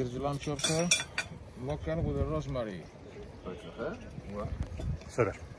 Here's the lamb chops, sir. Moccan with the rosemary. Süper.